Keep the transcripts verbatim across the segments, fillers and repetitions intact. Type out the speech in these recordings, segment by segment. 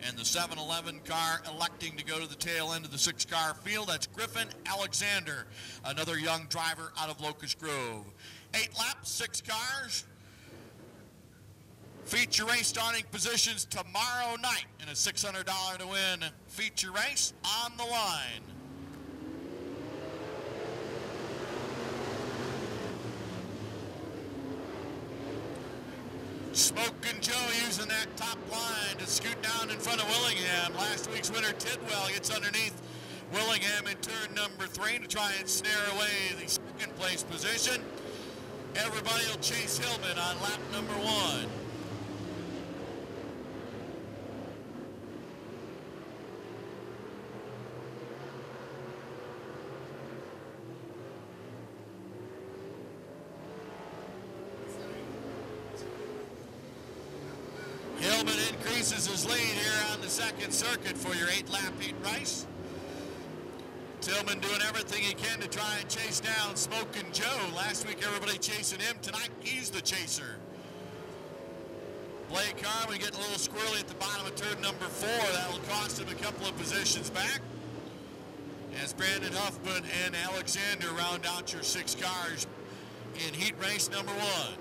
And the seven eleven car electing to go to the tail end of the six-car field. That's Griffin Alexander, another young driver out of Locust Grove. Eight laps, six cars. Feature race starting positions tomorrow night in a six hundred dollars to win feature race on the line. Smokin' Joe using that top line to scoot down in front of Willingham. Last week's winner, Tidwell, gets underneath Willingham in turn number three to try and snare away the second place position. Everybody will chase Hillman on lap number one. Hillman increases his lead here on the second circuit for your eight-lap heat race. Tillman doing everything he can to try and chase down Smokin' Joe. Last week, everybody chasing him. Tonight, he's the chaser. Blake Harmon getting a little squirrely at the bottom of turn number four. That'll cost him a couple of positions back. As Brandon Huffman and Alexander round out your six cars in heat race number one.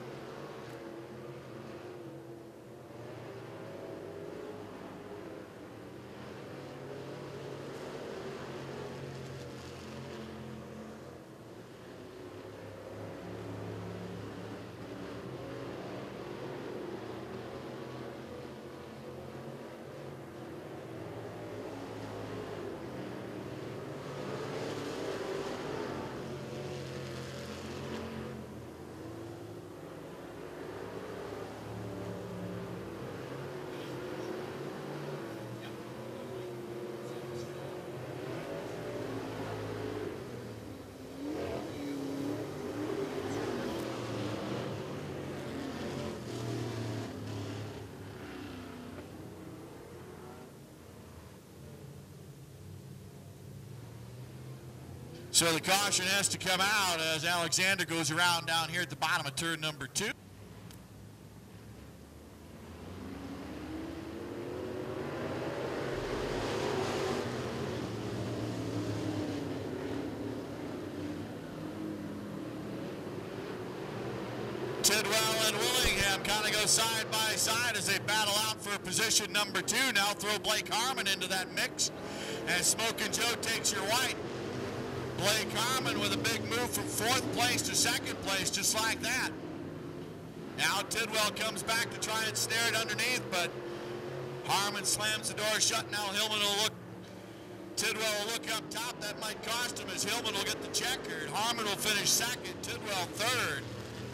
So the caution has to come out as Alexander goes around down here at the bottom of turn number two. Tidwell and Willingham kind of go side by side as they battle out for position number two. Now throw Blake Harmon into that mix as Smokin' Joe takes your white. Blake Harmon with a big move from fourth place to second place, just like that. Now Tidwell comes back to try and snare it underneath, but Harmon slams the door shut. Now Hillman will look, Tidwell will look up top. That might cost him as Hillman will get the checkered. Harmon will finish second, Tidwell third.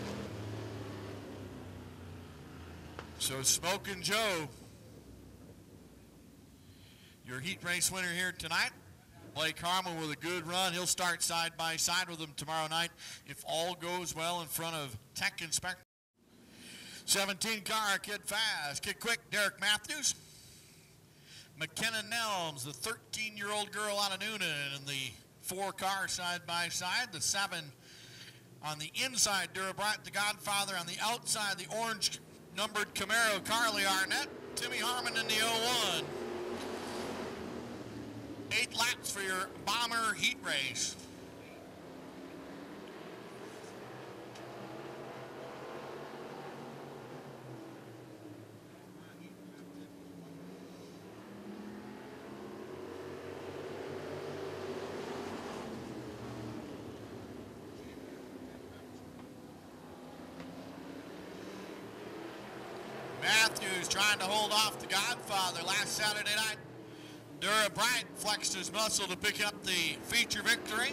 So Smokin' Joe, your heat race winner here tonight. Blake Harmon with a good run. He'll start side by side with him tomorrow night if all goes well in front of Tech Inspector. seventeen car, Kid Fast, Kid Quick, Derek Matthews. McKenna Nelms, the thirteen-year-old girl out of Noonan, in the four car side by side. The seven on the inside, Durabrat, the Godfather. On the outside, the orange numbered Camaro, Carly Arnett. Timmy Harmon in the oh one. Eight laps for your Bomber heat race. Matthews trying to hold off the Godfather last Saturday night. Dura Bryant flexed his muscle to pick up the feature victory.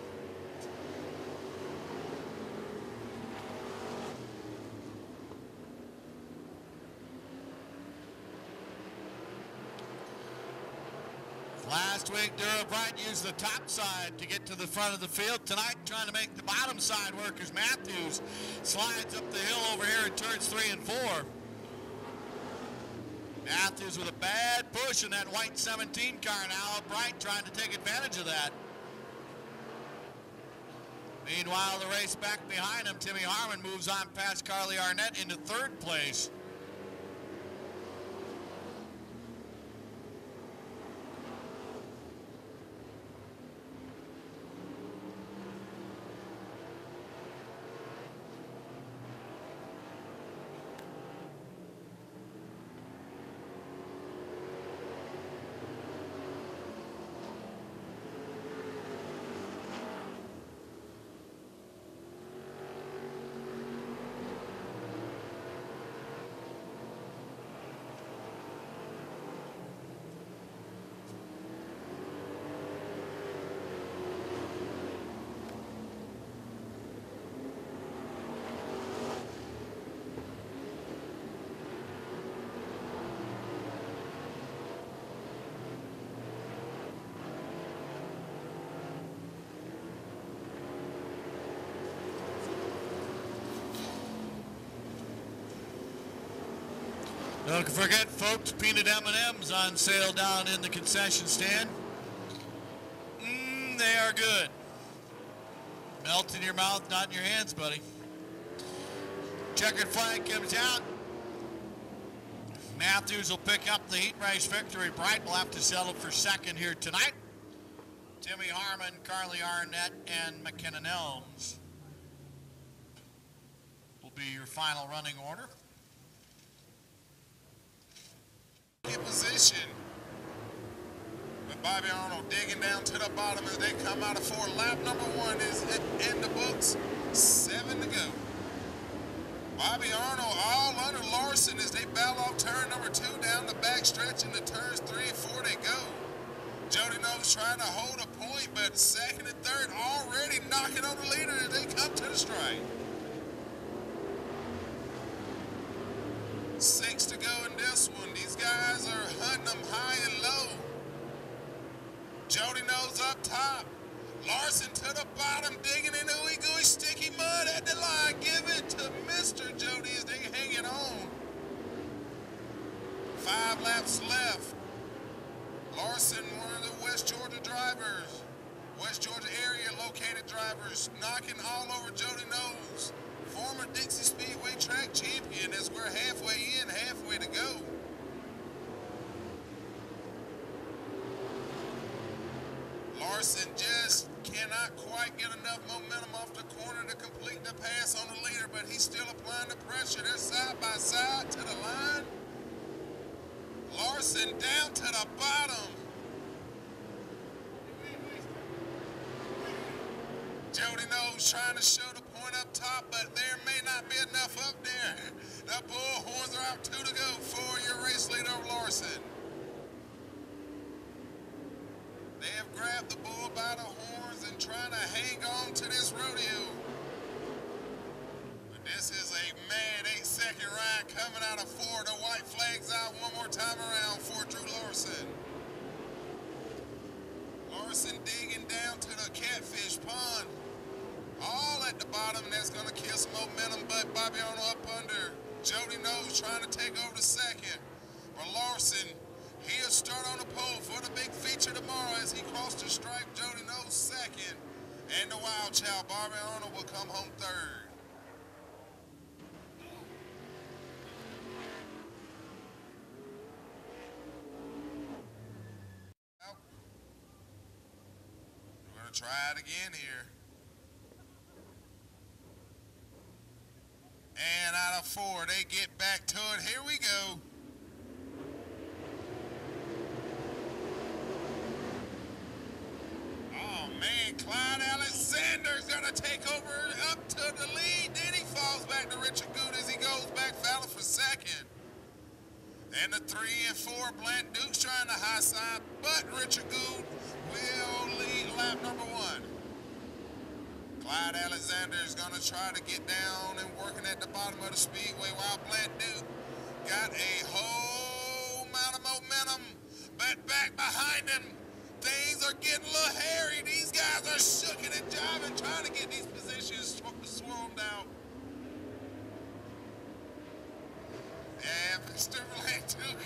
Last week, Dura Bryant used the top side to get to the front of the field. Tonight, trying to make the bottom side work as Matthews slides up the hill over here in turns three and four. Matthews with a bad push in that white seventeen car now. Bright trying to take advantage of that. Meanwhile, the race back behind him, Timmy Harmon moves on past Carly Arnett into third place. Don't forget, folks, peanut M and M's on sale down in the concession stand. Mmm, they are good. Melt in your mouth, not in your hands, buddy. Checkered flag comes out. Matthews will pick up the heat race victory. Bright will have to settle for second here tonight. Timmy Harmon, Carly Arnett, and McKinnon Elms will be your final running order. In position with Bobby Arnold digging down to the bottom as they come out of four. Lap number one is in the books. Seven to go. Bobby Arnold all under Larson as they battle off turn number two down the back stretch into turns three and four they go. Jody Nose trying to hold a point, but second and third already knocking on the leader as they come to the strike. Six to go in this one. These guys are hunting them high and low. Jody Nose up top. Larson to the bottom, digging in ooey gooey sticky mud at the line. Give it to Mister Jody as they hang it on. Five laps left. Larson, one of the West Georgia drivers, West Georgia area located drivers, knocking all over Jody Nose. Former Dixie Speedway track champion as we're halfway in, halfway to go. Larson just cannot quite get enough momentum off the corner to complete the pass on the leader, but he's still applying the pressure. They're side by side to the line. Larson down to the bottom. Jody Nose trying to show the point up top, but there may not be enough up there. The bullhorns are out, two to go for your race leader, Larson. They have grabbed the bull by the horns and trying to hang on to this rodeo. But this is a mad eight-second ride coming out of four. The white flag's out one more time around for Drew Larson. Larson digging down to the catfish pond. All at the bottom, that's going to kill some momentum, but Bobby Arnold up under. Jody Nose trying to take over the second. But Larson, he'll start on the pole for the big feature tomorrow as he crossed the stripe. Jody Nose second. And the wild child, Bobby Arnold, will come home third. We're going to try it again here. And out of four, they get back to it. Here we go. Oh, man, Clyde Alexander's going to take over up to the lead. Then he falls back to Richard Good as he goes back, fouling for second. And the three and four, Blant Duke's trying to high side, but Richard Good will lead lap number one. Clyde Alexander is going to try to get down and working at the bottom of the speedway while Blant Duke got a whole amount of momentum, but back behind him, things are getting a little hairy. These guys are shooking and jiving, trying to get these positions swarmed out. And Mister Blant Duke.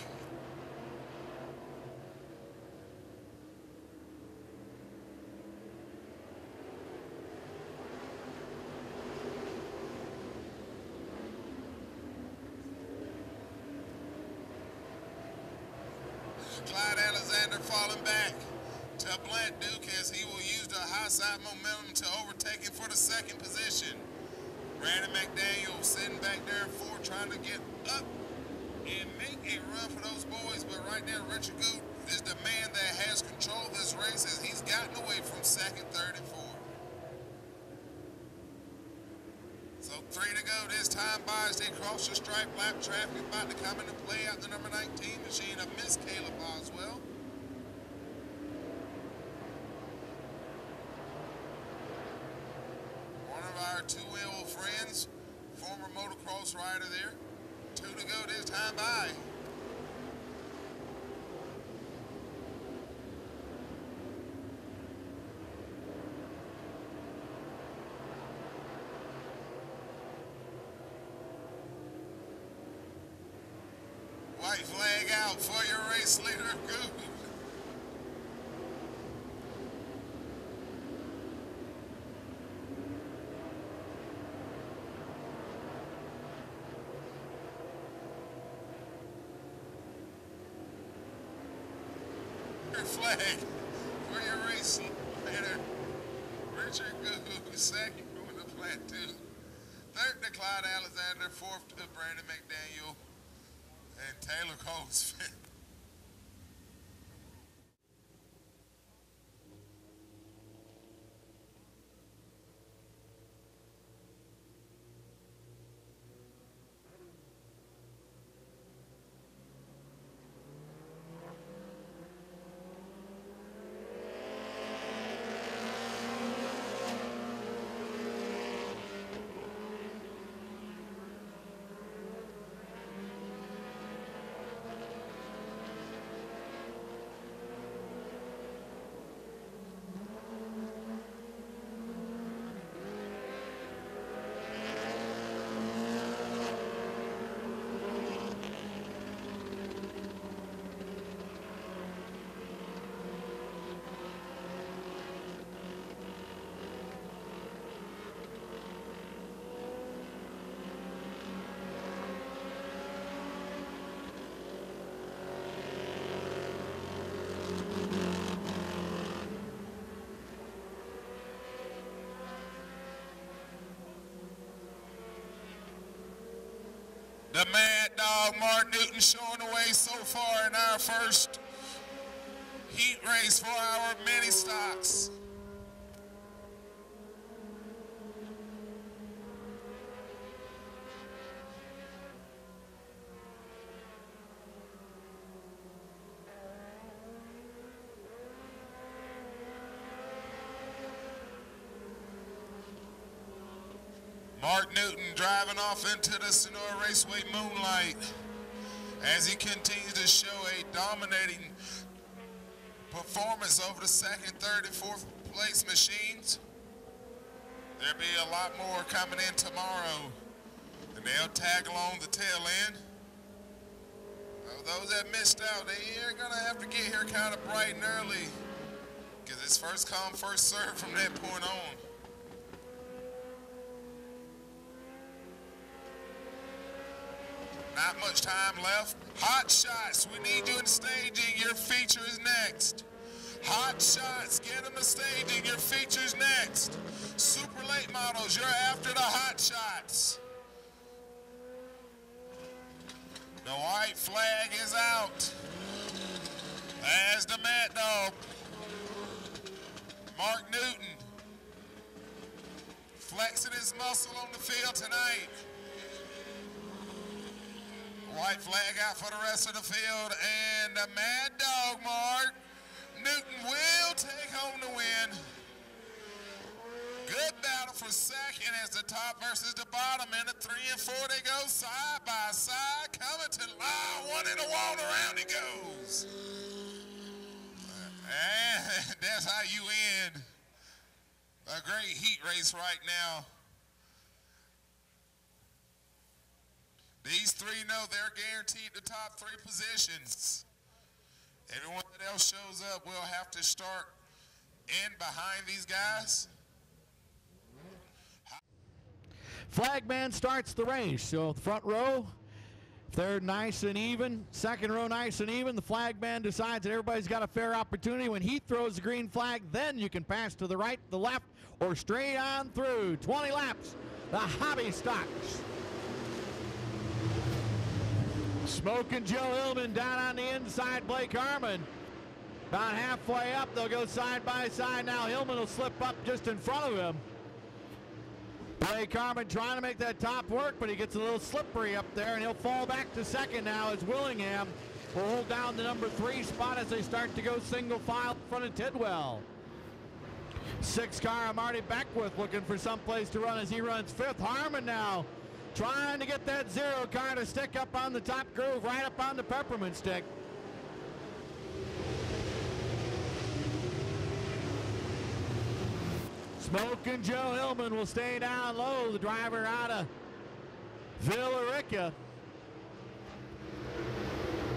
Clyde Alexander falling back to Blant Duke as he will use the high side momentum to overtake him for the second position. Brandon McDaniel sitting back there in four trying to get up and make a run for those boys, but right now Richard Good is the man that has control of this race as he's gotten away from second, third, and fourth. So three to go this time by as they cross the stripe. Lap traffic about to come into play out the number nineteen machine of Miss Caleb Boswell. One of our two-wheel friends, former motocross rider there. Two to go this time by. white flag out for your race leader, Good. Flag for your race leader, Richard Good. Second going to plat two. Third to Clyde Alexander. Fourth to Brandon McDaniel. And Taylor Cole's fifth. The Mad Dog, Mark Newton, showing the way so far in our first heat race for our mini stocks. Mark Newton driving off into the Senoia Raceway moonlight as he continues to show a dominating performance over the second, third, and fourth place machines. There'll be a lot more coming in tomorrow, and they'll tag along the tail end. Those that missed out, they are going to have to get here kind of bright and early because it's first come, first served from that point on. Not much time left. Hot Shots, we need you in staging. Your feature is next. Hot Shots, get them to staging. Your feature's next. Super late models, you're after the Hot Shots. The white flag is out. As the Mad Dog, Mark Newton, flexing his muscle on the field tonight. White flag out for the rest of the field, and the Mad Dog, Mark Newton, will take home the win. Good battle for second as the top versus the bottom. In the three and four, they go side by side, coming to the line, one in the wall, around he goes. And that's how you end a great heat race right now. These three know they're guaranteed the top three positions. Everyone that else shows up will have to start in behind these guys. Flagman starts the race. So the front row, if they're nice and even, second row nice and even, the flagman decides that everybody's got a fair opportunity. When he throws the green flag, then you can pass to the right, the left, or straight on through. twenty laps, the hobby stocks. Smoking Joe Hillman down on the inside, Blake Harmon. About halfway up, they'll go side by side. Now Hillman will slip up just in front of him. Blake Harmon trying to make that top work, but he gets a little slippery up there, and he'll fall back to second now as Willingham will hold down the number three spot as they start to go single file in front of Tidwell. Six car, Marty Beckwith looking for someplace to run as he runs fifth. Harmon now trying to get that zero car to stick up on the top groove, right up on the peppermint stick. Smoking Joe Hillman will stay down low, the driver out of Villarica.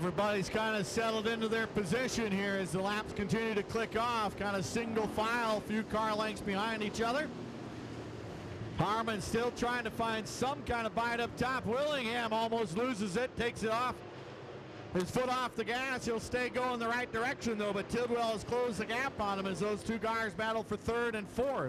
Everybody's kind of settled into their position here as the laps continue to click off, kind of single file, a few car lengths behind each other. Harmon still trying to find some kind of bite up top. Willingham almost loses it, takes it off. His foot off the gas. He'll stay going the right direction though, but Tidwell has closed the gap on him as those two cars battle for third and fourth.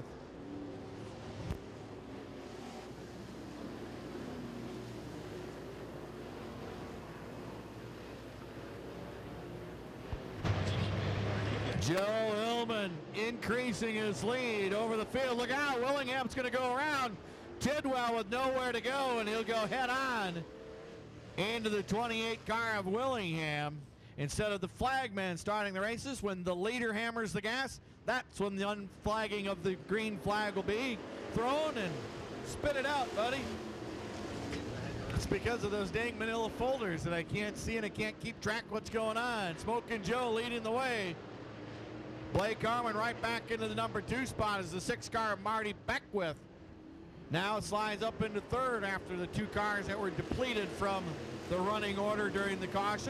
Joe Hillman increasing his lead over the field. Look out, Willingham's going to go around Tidwell with nowhere to go, and he'll go head on into the twenty-eight car of Willingham. Instead of the flagman starting the races, when the leader hammers the gas, that's when the unflagging of the green flag will be thrown, and spit it out, buddy. It's because of those dang manila folders that I can't see and I can't keep track what's going on. Smoking Joe leading the way. Blake Harmon right back into the number two spot as the six car of Marty Beckwith now slides up into third after the two cars that were depleted from the running order during the caution.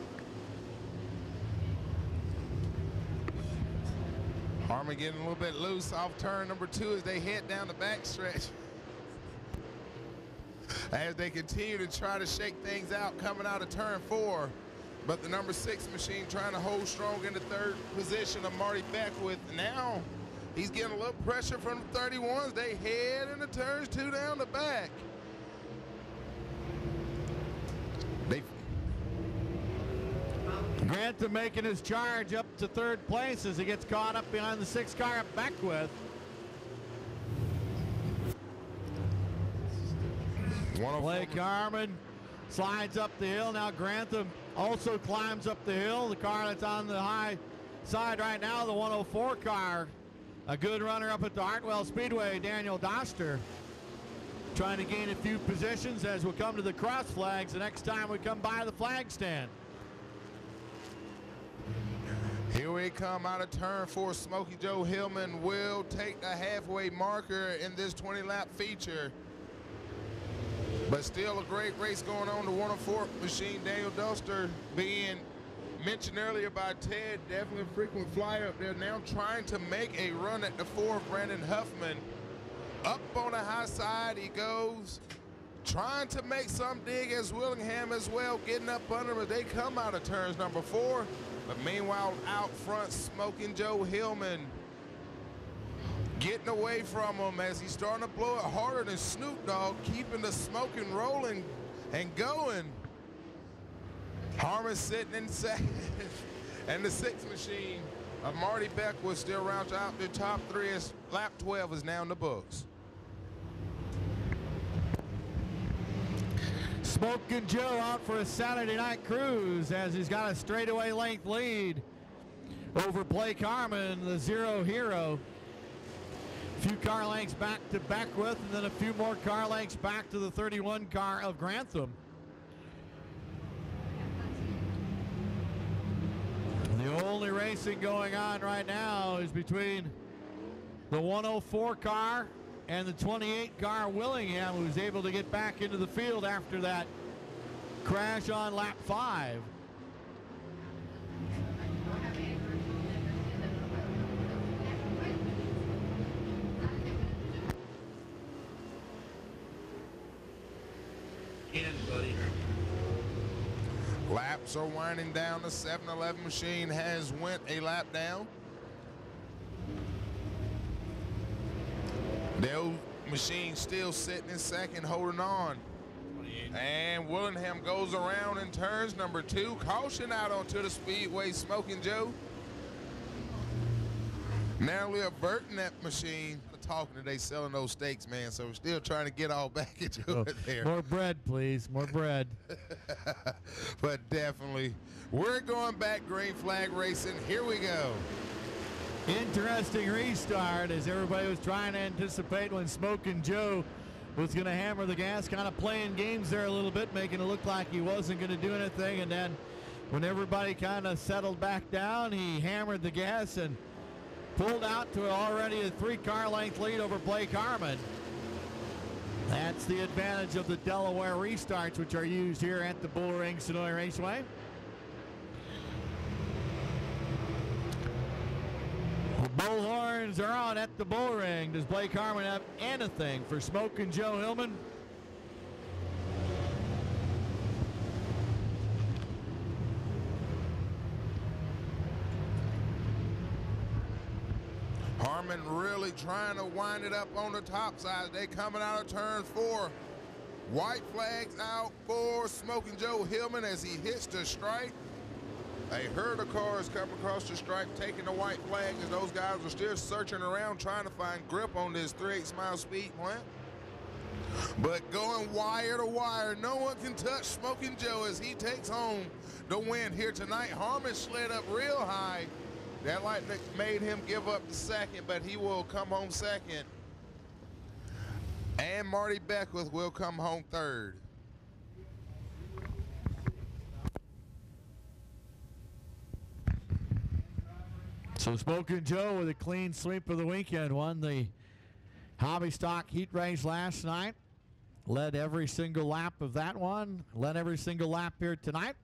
Harmon getting a little bit loose off turn number two as they head down the backstretch. As they continue to try to shake things out coming out of turn four. But the number six machine trying to hold strong in the third position of Marty Beckwith. Now he's getting a little pressure from the thirty-ones. They head into turns two down the back. They Grantham making his charge up to third place as he gets caught up behind the six car of Beckwith. Blake Harmon slides up the hill. Now Grantham also climbs up the hill. The car that's on the high side right now, the one oh four car. A good runner up at the Hartwell Speedway, Daniel Doster, trying to gain a few positions as we come to the cross flags the next time we come by the flag stand. Here we come out of turn four. Smokey Joe Hillman will take the halfway marker in this twenty lap feature. But still a great race going on. The one oh four machine, Daniel Doster, being mentioned earlier by Ted, definitely a frequent flyer up there. Now trying to make a run at the four, Brandon Huffman. Up on the high side he goes, trying to make some dig as Willingham as well, getting up under him as they come out of turns number four. But meanwhile, out front, Smoking Joe Hillman getting away from him as he's starting to blow it harder than Snoop Dogg, keeping the smoking rolling and going. Harmon sitting in second, and the sixth machine of Marty Beckwith still rounds out the top three as lap twelve is now in the books. Smoking Joe out for a Saturday night cruise as he's got a straightaway length lead over Blake Harmon, the zero hero. A few car lengths back to Beckwith, and then a few more car lengths back to the thirty-one car of Grantham. The only racing going on right now is between the one oh four car and the twenty-eight car Willingham, who's able to get back into the field after that crash on lap five. Buddy. Laps are winding down. The seven eleven machine has went a lap down. The old machine still sitting in second, holding on. And Willingham goes around in turns number two. Caution out onto the Speedway, Smoking Joe. Now we're averting that machine. Talking today, selling those steaks, man. So we're still trying to get all back into oh, it there. More bread, please. More bread. But definitely, we're going back green flag racing. Here we go. Interesting restart as everybody was trying to anticipate when Smoking Joe was going to hammer the gas, kind of playing games there a little bit, making it look like he wasn't going to do anything. And then when everybody kind of settled back down, he hammered the gas and pulled out to already a three car length lead over Blake Harmon. That's the advantage of the Delaware restarts, which are used here at the Bullring Senoia Raceway. Bullhorns are on at the bull ring. Does Blake Harmon have anything for Smokin' Joe Hillman? Harmon really trying to wind it up on the top side. They coming out of turn four. White flags out for Smokin' Joe Hillman as he hits the stripe. A herd of cars come across the stripe, taking the white flag, as those guys are still searching around trying to find grip on this three eighths mile speed plant. But going wire to wire, no one can touch Smokin' Joe as he takes home the win here tonight. Harmon slid up real high. That lightning made him give up the second, but he will come home second. And Marty Beckwith will come home third. So Smokin' Joe with a clean sweep of the weekend won the hobby stock heat race last night. Led every single lap of that one. Led every single lap here tonight.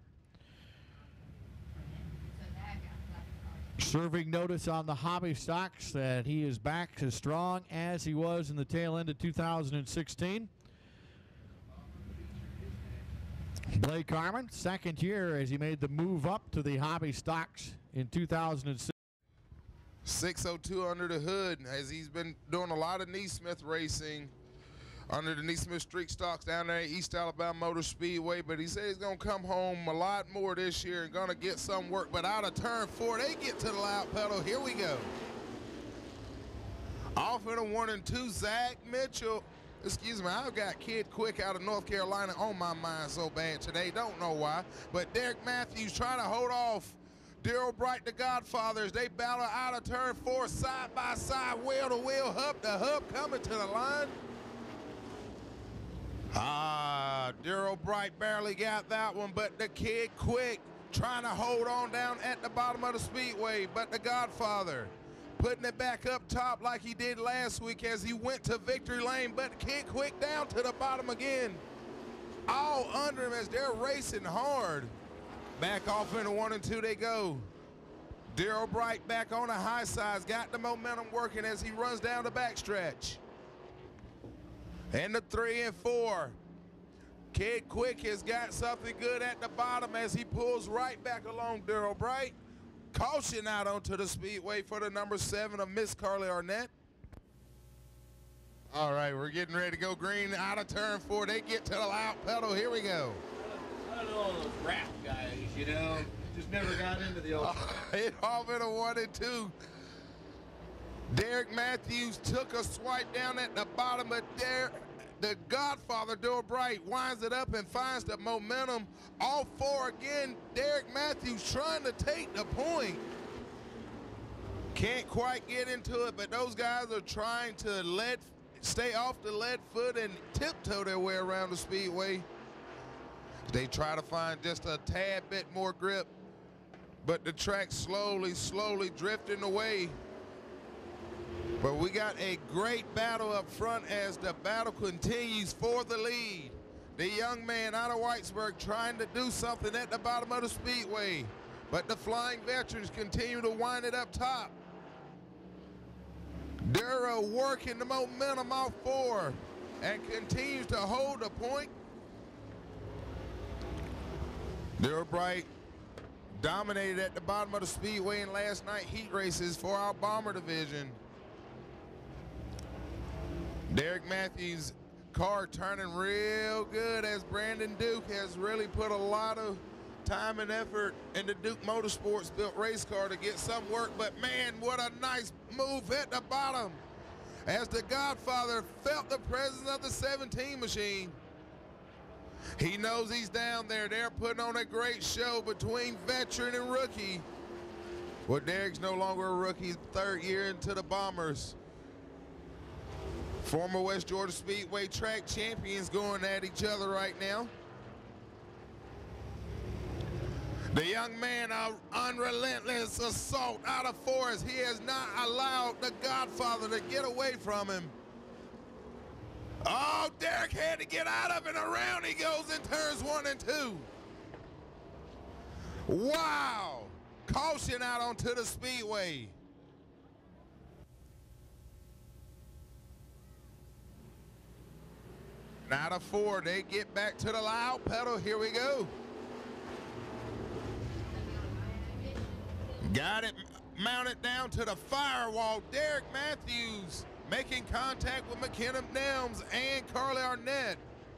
Serving notice on the hobby stocks that he is back as strong as he was in the tail end of two thousand sixteen. Blake Harmon, second year as he made the move up to the hobby stocks in two thousand six. six oh two under the hood as he's been doing a lot of Neesmith racing under the Neesmith Street stocks down there at East Alabama Motor Speedway, but he said he's going to come home a lot more this year and going to get some work. But out of turn four, they get to the loud pedal. Here we go. Off in a one and two, Zach Mitchell. Excuse me, I've got Kid Quick out of North Carolina on my mind so bad today. Don't know why. But Derek Matthews trying to hold off Daryl Bright, the Godfather, as they battle out of turn four, side by side, wheel to wheel, hub to hub, coming to the line. Ah, Daryl Bright barely got that one, but the Kid Quick trying to hold on down at the bottom of the speedway, but the Godfather putting it back up top like he did last week as he went to victory lane, but Kid Quick down to the bottom again. All under him as they're racing hard. Back off into one and two they go. Daryl Bright back on the high sides, got the momentum working as he runs down the backstretch. And the three and four. Kid Quick has got something good at the bottom as he pulls right back along Daryl Bright. Caution out onto the speedway for the number seven of Miss Carly Arnett. All right, we're getting ready to go green out of turn four. They get to the loud pedal. Here we go. One of those rap guys, you know, just never got into the old. It off in a one and two. Derek Matthews took a swipe down at the bottom of there. The Godfather, Daryl Bright, winds it up and finds the momentum. All four again. Derek Matthews trying to take the point. Can't quite get into it, but those guys are trying to let stay off the lead foot and tiptoe their way around the speedway. They try to find just a tad bit more grip, but the track slowly, slowly drifting away. But we got a great battle up front as the battle continues for the lead. The young man out of Whitesburg trying to do something at the bottom of the speedway, but the Flying Veterans continue to wind it up top. Dura working the momentum off four and continues to hold the point. Daryl Bright dominated at the bottom of the speedway in last night heat races for our Bomber division. Derek Matthews' car turning real good as Brandon Duke has really put a lot of time and effort into Duke Motorsports built race car to get some work, but man, what a nice move at the bottom as the Godfather felt the presence of the seventeen machine. He knows he's down there. They're putting on a great show between veteran and rookie. Well, Derek's no longer a rookie, third year into the Bombers. Former West Georgia Speedway track champions going at each other right now. The young man, an unrelentless assault out of Forest. He has not allowed the Godfather to get away from him. Oh, Derek had to get out of it. Around he goes in turns one and two. Wow. Caution out onto the speedway. Now to four, they get back to the loud pedal. Here we go. Got it mounted down to the firewall. Derek Matthews making contact with McKenna Nelms and Carly Arnett,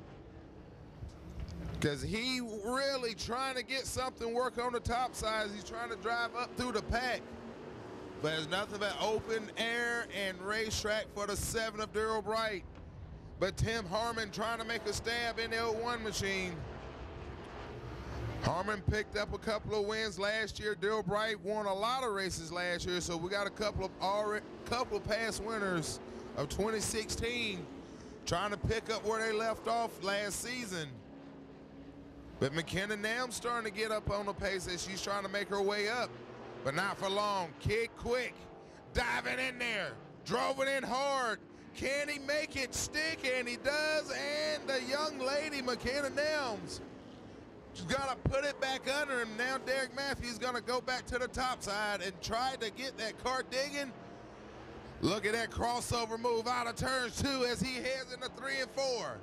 because he really trying to get something work on the top side. He's trying to drive up through the pack. But it's nothing but open air and racetrack for the seven of Daryl Bright. But Tim Harmon trying to make a stab in the oh one machine. Harmon picked up a couple of wins last year. Daryl Bright won a lot of races last year, so we got a couple of already, couple of past winners of twenty sixteen trying to pick up where they left off last season. But McKenna Nelms starting to get up on the pace as she's trying to make her way up, but not for long. Kid Quick diving in there, drove it in hard. Can he make it stick? And he does. And the young lady, McKenna Nelms, she's gonna put it back under him. Now Derek Matthews gonna go back to the top side and try to get that car digging. Look at that crossover move out of turns two as he heads into three and four.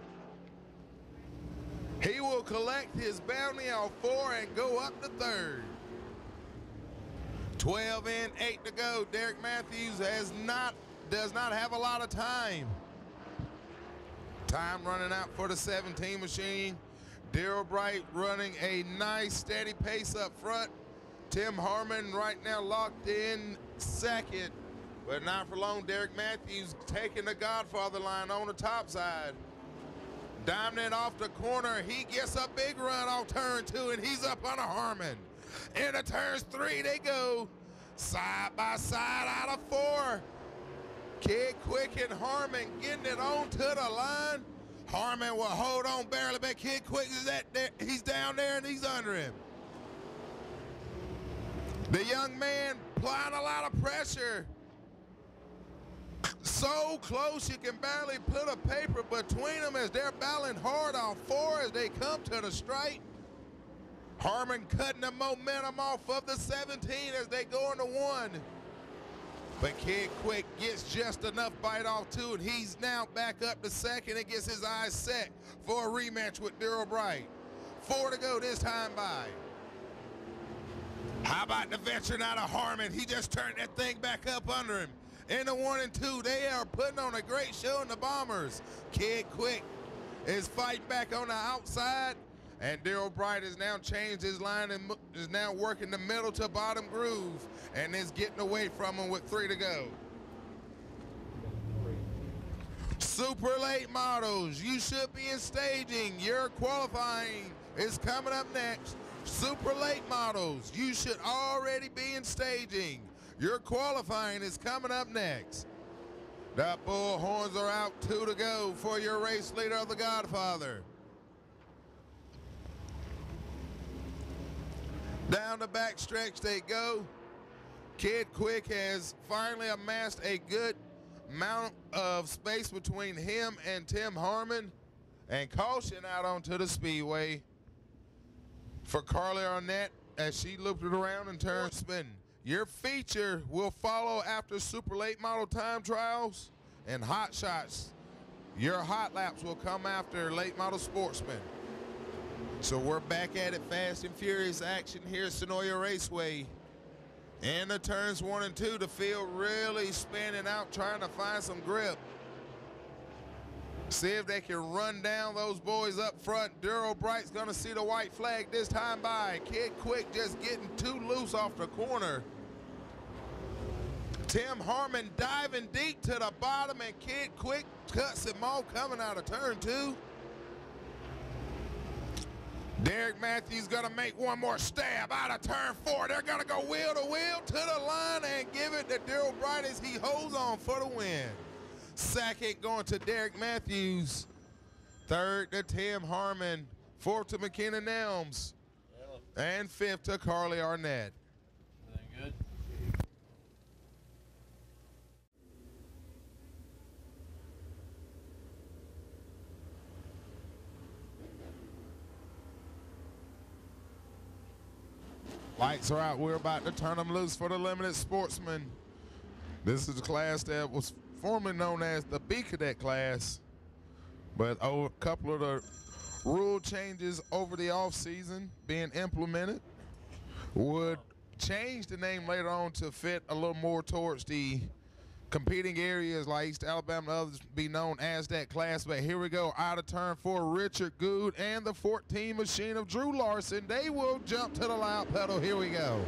He will collect his bounty on four and go up to third. twelve and eight to go. Derek Matthews has not, does not have a lot of time. Time running out for the seventeen machine. Daryl Bright running a nice steady pace up front. Tim Harmon right now locked in second, but not for long. Derek Matthews taking the Godfather line on the top side. Diving it off the corner, he gets a big run off turn two, and he's up on a Harmon. Into turns three they go, side by side out of four. Kid Quick and Harmon getting it on to the line. Harmon will hold on barely, but Kid Quick is at there. He's down there and he's under him. The young man applying a lot of pressure. So close you can barely put a paper between them as they're battling hard on four as they come to the straight. Harmon cutting the momentum off of the seventeen as they go into one. But Kid Quick gets just enough bite off two, and he's now back up to second and gets his eyes set for a rematch with Daryl Bright. Four to go this time by. How about the veteran out of Harmon? He just turned that thing back up under him. In the one and two, they are putting on a great show in the Bombers. Kid Quick is fighting back on the outside, and Daryl Bright has now changed his line and is now working the middle to bottom groove and is getting away from him with three to go. Super late models, you should be in staging. Your qualifying is coming up next. Super late models, you should already be in staging. Your qualifying is coming up next. The bullhorns are out, two to go for your race leader of the Godfather. Down the back stretch they go. Kid Quick has finally amassed a good amount of space between him and Tim Harmon, and caution out onto the speedway for Carly Arnett as she looped it around and turned spinning. Your feature will follow after super late model time trials and hot shots. Your hot laps will come after late model Sportsman. So we're back at it, fast and furious action here at Senoia Raceway. In the turns one and two, the field really spinning out, trying to find some grip. See if they can run down those boys up front. Daryl Bright's gonna see the white flag this time by. Kid Quick just getting too loose off the corner. Tim Harmon diving deep to the bottom, and Kid Quick cuts him off coming out of turn two. Derek Matthews gonna make one more stab out of turn four. They're gonna go wheel to wheel to the line and give it to Daryl Bright as he holds on for the win. Second going to Derek Matthews. Third to Tim Harmon. Fourth to McKenna Nelms. And fifth to Carly Arnett. Everything good? Lights are out. We're about to turn them loose for the limited Sportsman. This is the class that was formerly known as the B Cadet class. But oh, a couple of the rule changes over the offseason being implemented would change the name later on to fit a little more towards the competing areas like East Alabama and others be known as that class. But here we go, out of turn for Richard Good and the fourteen machine of Drew Larson. They will jump to the loud pedal. Here we go.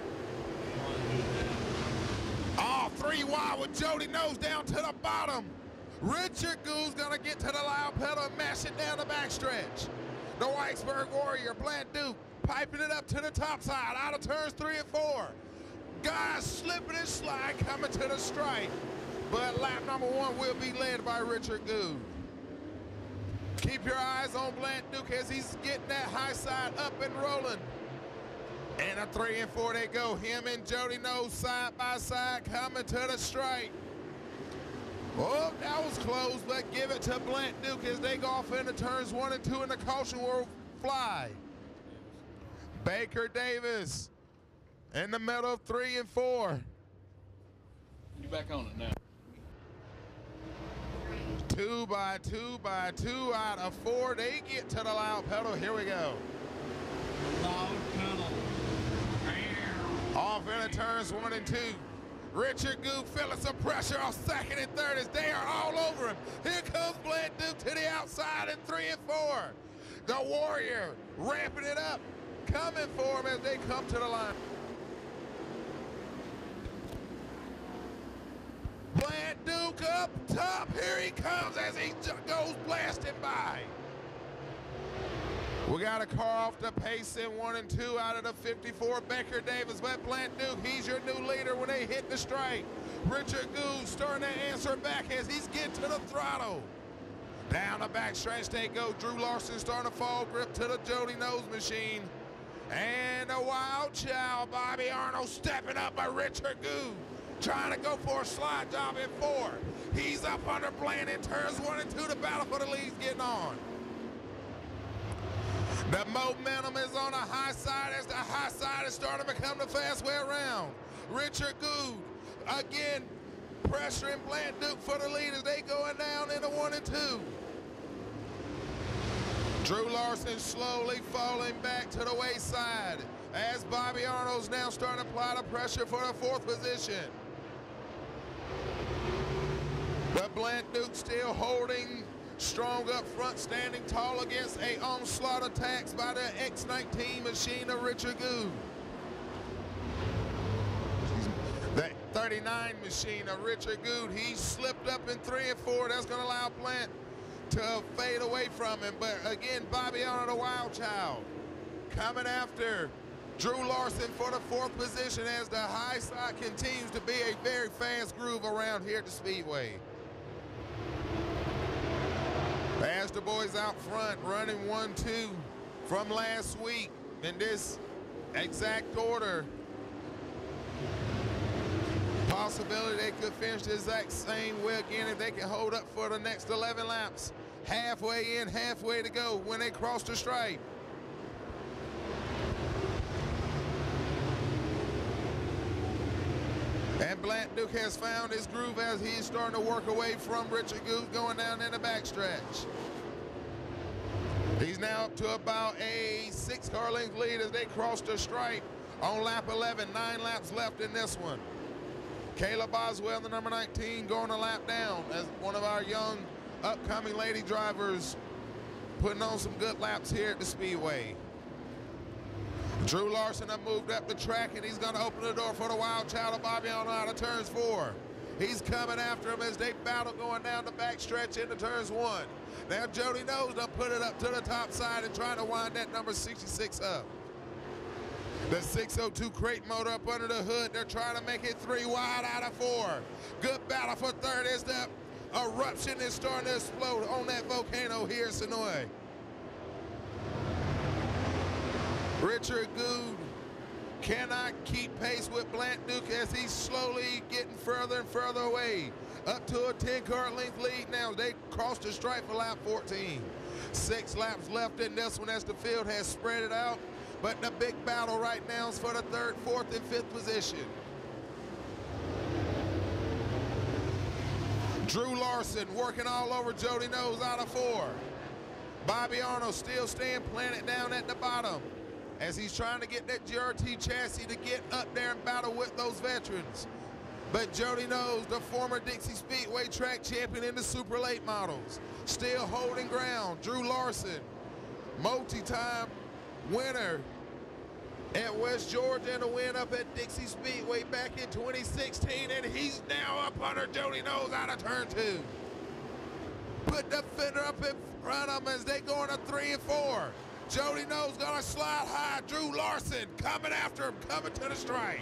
Oh, three wide with Jody Nose down to the bottom. Richard Good's gonna get to the loud pedal and mash it down the backstretch. The Whitesburg Warrior, Blant Duke, piping it up to the top side, out of turns three and four. Guys slipping and slide coming to the stripe. But lap number one will be led by Richard Good. Keep your eyes on Blant Duke as he's getting that high side up and rolling. And a three and four they go. Him and Jody Nose side by side coming to the stripe. Oh, that was close, but give it to Blant Duke as they go off into turns one and two in the caution will fly. Baker Davis in the middle of three and four. You back on it now. Two by two by two out of four. They get to the loud pedal. Here we go. Loud pedal. Off into turns one and two. Richard Good feeling some pressure on second and third as they are all over him. Here comes Blant Duke to the outside in three and four. The Warrior ramping it up, coming for him as they come to the line. Blant Duke up top. Here he comes as he goes blasting by. We got a car off the pace in one and two out of the fifty-four. Baker Davis, but Blant Duke, he's your new leader when they hit the straight. Richard Good starting to answer back as he's getting to the throttle. Down the back stretch they go. Drew Larson starting to fall grip to the Jody Nose machine. And a wild child, Bobby Arnold stepping up by Richard Good. Trying to go for a slide job in four. He's up under Bland in turns one and two. The battle for the lead's getting on. The momentum is on the high side as the high side is starting to become the fast way around. Richard Good again pressuring Bland Duke for the lead as they going down into one and two. Drew Larson slowly falling back to the wayside as Bobby Arnold's now starting to apply the pressure for the fourth position. But Bland Duke still holding strong up front, standing tall against a onslaught attacks by the X nineteen machine of Richard Good. The thirty-nine machine of Richard Good, he slipped up in three and four. That's going to allow Blant to fade away from him. But again, Bobby Arnold, a wild child, coming after Drew Larson for the fourth position as the high side continues to be a very fast groove around here at the Speedway. As the boys out front running one two from last week in this exact order. Possibility they could finish the exact same way again if they can hold up for the next eleven laps. Halfway in, halfway to go when they cross the stripe. And Blant Duke has found his groove as he's starting to work away from Richard Good going down in the backstretch. He's now up to about a six car length lead as they cross the stripe on lap eleven. Nine laps left in this one. Kayla Boswell, the number nineteen, going a lap down as one of our young upcoming lady drivers putting on some good laps here at the Speedway. Drew Larson have moved up the track and he's going to open the door for the wild child of Bobby Arnold out of turns four. He's coming after him as they battle going down the backstretch into turns one. Now Jody Nose done put it up to the top side and trying to wind that number sixty-six up. The six oh two crate motor up under the hood. They're trying to make it three wide out of four. Good battle for third as the eruption is starting to explode on that volcano here in Senoia. Richard Good cannot keep pace with Blant Duke as he's slowly getting further and further away. Up to a ten car length lead now. They cross the stripe for lap fourteen. Six laps left in this one as the field has spread it out. But the big battle right now is for the third, fourth, and fifth position. Drew Larson working all over Jody Nose out of four. Bobby Arnold still staying planted down at the bottom as he's trying to get that G R T chassis to get up there and battle with those veterans. But Jody Nose, the former Dixie Speedway track champion in the super late models, still holding ground. Drew Larson, multi-time winner at West Georgia and a win up at Dixie Speedway back in twenty sixteen, and he's now up under Jody Nose out of turn two. Put the fender up in front of them as they go into three and four. Jody Nose gonna slide high. Drew Larson coming after him, coming to the stripe.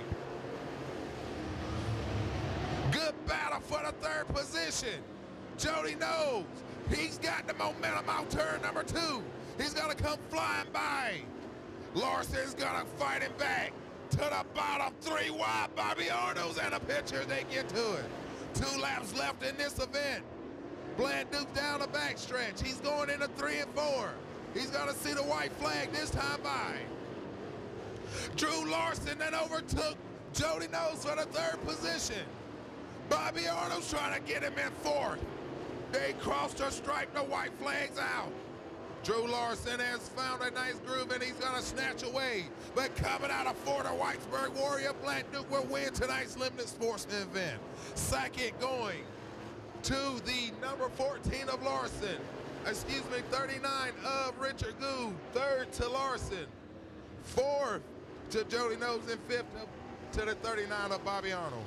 Good battle for the third position. Jody Nose, he's got the momentum out turn number two. He's gonna come flying by. Larson's gonna fight him back to the bottom, three wide. Bobby Arnold's and a picture, they get to it. Two laps left in this event. Blanduke down the backstretch. He's going into three and four. He's gonna see the white flag this time by. Drew Larson then overtook Jody Nose for the third position. Bobby Arnold's trying to get him in fourth. They crossed the stripe, the white flag's out. Drew Larson has found a nice groove and he's gonna snatch away. But coming out of fourth, the Whitesburg Warrior, Blanduke will win tonight's limited sportsman event. Second going to the number fourteen of Larson. Excuse me, thirty-nine of Richard Goode. Third to Larson. Fourth to Jody Nose, and fifth to the thirty-nine of Bobby Arnold.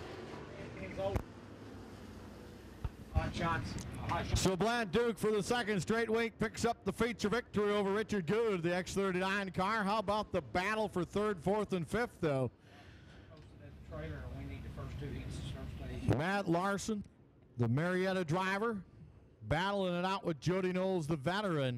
Hot shots. Hot shots. So Blanduke for the second straight week picks up the feature victory over Richard Goode, the X thirty-nine car. How about the battle for third, fourth, and fifth, though? Matt Larson, the Marietta driver, battling it out with Jody Knowles, the veteran.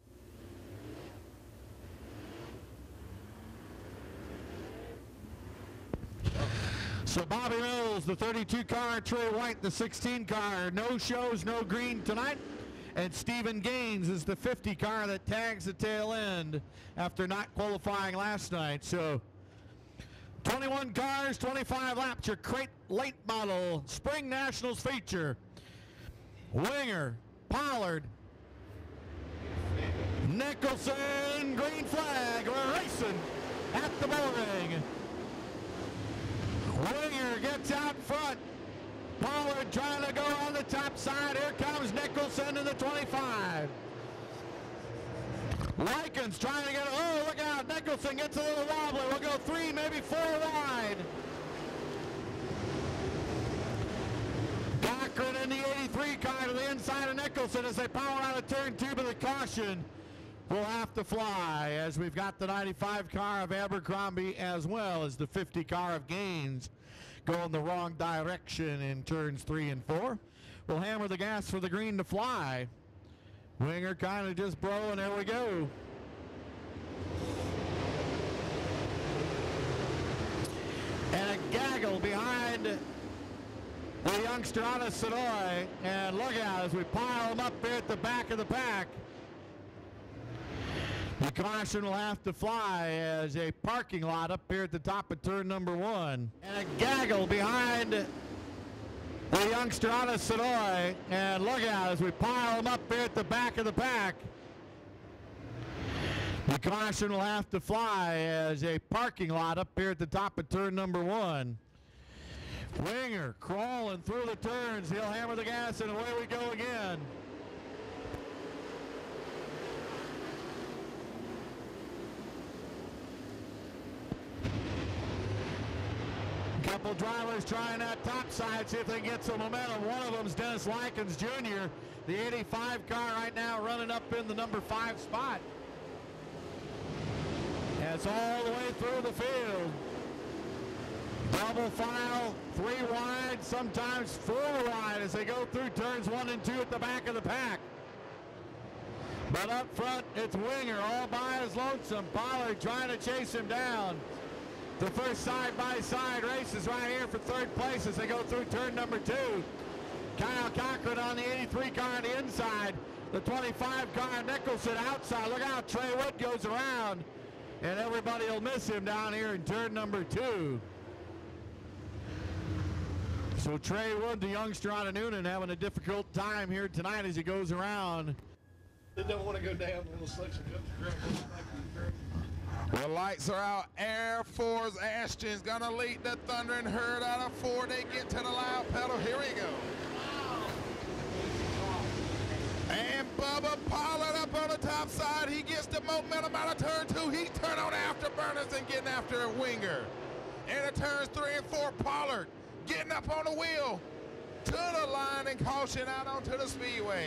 So Bobby Knowles, the thirty-two car, Trey White, the sixteen car, no shows, no green tonight. And Stephen Gaines is the fifty car that tags the tail end after not qualifying last night. So twenty-one cars, twenty-five laps, your crate late model Spring Nationals feature. Winger, Pollard, Nicholson, green flag, we're racing at the building. Winger gets out front. Pollard trying to go on the top side. Here comes Nicholson in the twenty-five. Likens trying to get, oh, look out. Nicholson gets a little wobbly. We'll go three, maybe four wide. Cochran in the eighty-three car to the inside of Nicholson as they power out of turn two, but the caution will have to fly as we've got the ninety-five car of Abercrombie as well as the fifty car of Gaines going the wrong direction in turns three and four. We'll hammer the gas for the green to fly. Winger kind of just blowing, there we go. And a gaggle behind the youngster out of Senoia, and look out as we pile them up here at the back of the pack. The caution will have to fly as a parking lot up here at the top of turn number one. And a gaggle behind the youngster out of Senoia, and look out as we pile them up here at the back of the pack. The caution will have to fly as a parking lot up here at the top of turn number one. Winger crawling through the turns. He'll hammer the gas and away we go again. Couple drivers trying that top side, see if they can get some momentum. One of them's Dennis Likens Junior The eighty-five car right now running up in the number five spot. And it's all the way through the field. Double file, three wide, sometimes four wide as they go through turns one and two at the back of the pack. But up front, it's Winger all by his lonesome. Pollard trying to chase him down. The first side-by-side race is right here for third place as they go through turn number two. Kyle Cochran on the eighty-three car on the inside. The twenty-five car, Nicholson outside. Look out, Trey Wood goes around. And everybody will miss him down here in turn number two. So Trey Wood, the youngster out of Noonan, having a difficult time here tonight as he goes around. They don't want to go down the selection. The lights are out. Air Force Ashton's gonna lead the Thundering Herd out of four. They get to the loud pedal. Here we go. And Bubba Pollard up on the top side. He gets the momentum out of turn two. He turned on afterburners and getting after a winger. Into turns three and four, Pollard getting up on the wheel to the line and caution out onto the speedway.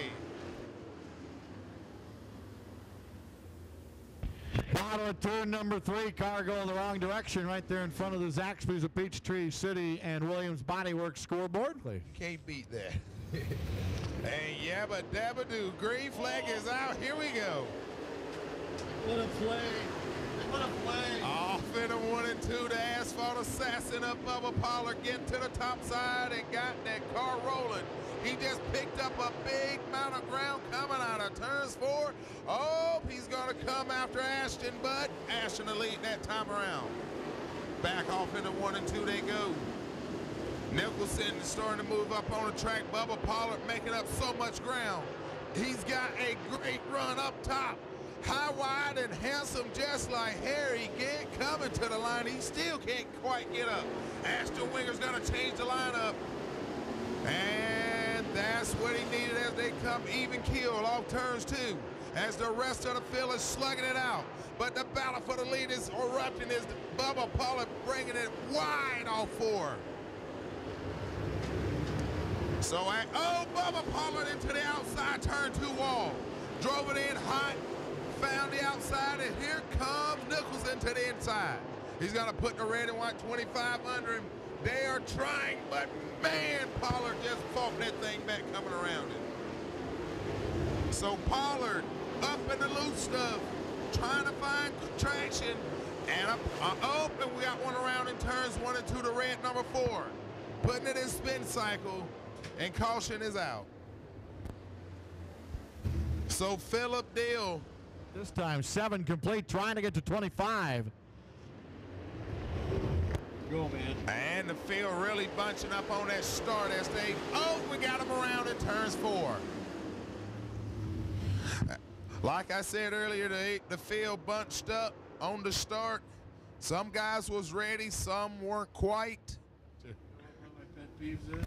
Bottom of turn number three, car going the wrong direction right there in front of the Zaxby's of Peachtree City and Williams Body Works scoreboard. Can't beat that. And Yabba Dabba Doo, green flag is out. Here we go. What a play. What a play. Off in a one and two, the asphalt assassin of Bubba Pollard getting to the top side and got that car rolling. He just picked up a big amount of ground coming out of turns four. Oh, he's gonna come after Ashton, but Ashton will lead that time around. Back off into one and two they go. Nicholson is starting to move up on the track. Bubba Pollard making up so much ground. He's got a great run up top. High, wide, and handsome, just like Harry Gant coming to the line. He still can't quite get up. Ashton Winger's gonna change the lineup. And that's what he needed as they come even keel off turns two. As the rest of the field is slugging it out. But the battle for the lead is erupting as Bubba Pollard bringing it wide off four. So, I, oh, Bubba Pollard into the outside turn two wall. Drove it in hot, found the outside, and here comes Nicholson to the inside. He's gonna put the red and white twenty-five under him. They are trying, but man, Pollard just fought that thing back coming around it. So Pollard up in the loose stuff, trying to find traction, and up, uh, oh, and we got one around in turns one and two to red number four. Putting it in spin cycle, and caution is out. So Philip Deal. This time seven complete, trying to get to twenty-five. Go, man. And the field really bunching up on that start as they, oh, we got them around in turns four. Like I said earlier, the, the field bunched up on the start. Some guys was ready, some weren't quite. My pet peeves is.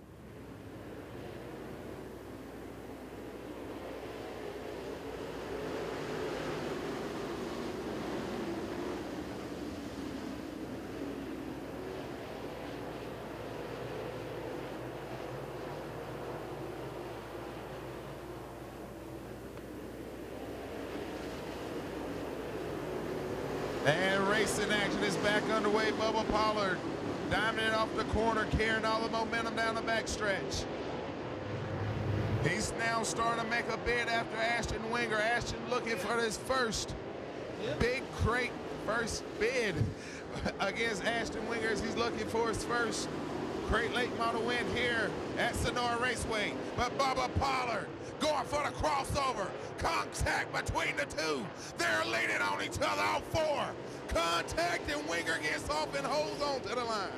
And racing action is back underway. Bubba Pollard diving it off the corner, carrying all the momentum down the backstretch. He's now starting to make a bid after Ashton Winger. Ashton looking for his first yep. big crate, first bid against Ashton Winger as he's looking for his first crate late model win here at Senoia Raceway. But Bubba Pollard going for the crossover. Contact between the two. They're leaning on each other on four. Contact and Winger gets off and holds on to the line.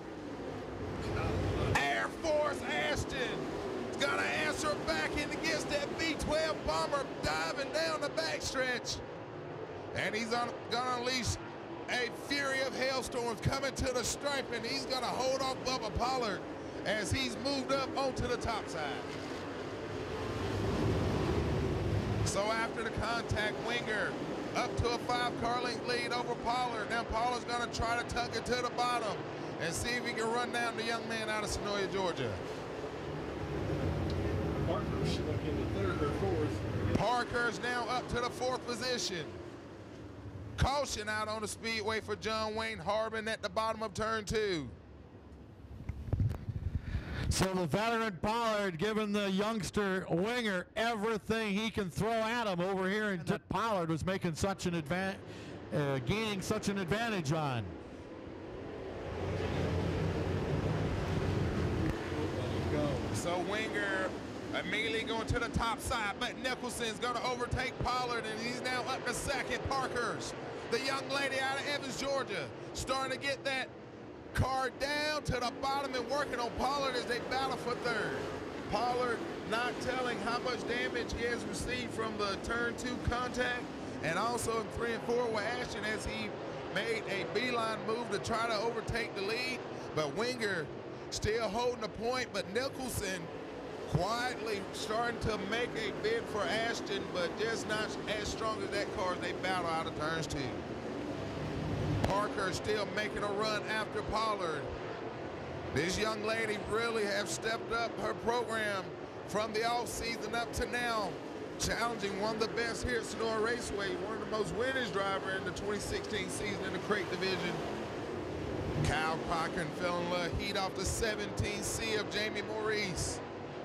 Air Force Ashton is gonna answer back and against that V twelve bomber diving down the backstretch. And he's on, gonna unleash a fury of hailstorms coming to the stripe, and he's gonna hold off Bubba Pollard as he's moved up onto the top side. So after the contact, Winger up to a five-car length lead over Pollard. Now Pollard's gonna try to tuck it to the bottom and see if he can run down the young man out of Senoia, Georgia. Parker's like in the third or fourth. Parker's now up to the fourth position. Caution out on the speedway for John Wayne Harbin at the bottom of turn two. So the veteran Pollard giving the youngster Winger everything he can throw at him over here, and that Pollard was making such an advantage, uh, gaining such an advantage on. So Winger immediately going to the top side, but Nicholson's going to overtake Pollard, and he's now up to second. Parker's, the young lady out of Evans, Georgia, starting to get that Car down to the bottom and working on Pollard as they battle for third. Pollard not telling how much damage he has received from the turn two contact, and also in three and four with Ashton as he made a beeline move to try to overtake the lead. But Winger still holding the point, but Nicholson quietly starting to make a bid for Ashton, but just not as strong as that car as they battle out of turns two. Parker still making a run after Pollard. This young lady really has stepped up her program from the offseason up to now, challenging one of the best here at Senoia Raceway, one of the most winners driver in the twenty sixteen season in the crate division. Kyle Cochran feeling a little heat off the seventeen C of Jamie Maurice.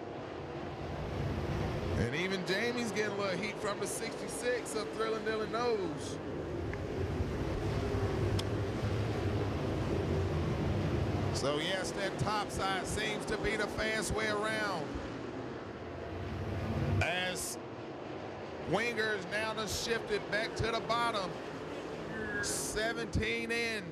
And even Jamie's getting a little heat from the sixty-six of Thrillin' Dylan Nose. So yes, that top side seems to be the fast way around. As Wingers now done shifted back to the bottom. seventeen in.